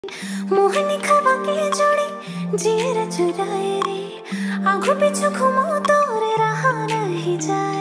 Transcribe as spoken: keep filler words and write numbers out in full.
मोहनी खवा के जोड़ी जीर चुराए रे, आंखों पीछू घूमो तो रे रहा नहीं जाए।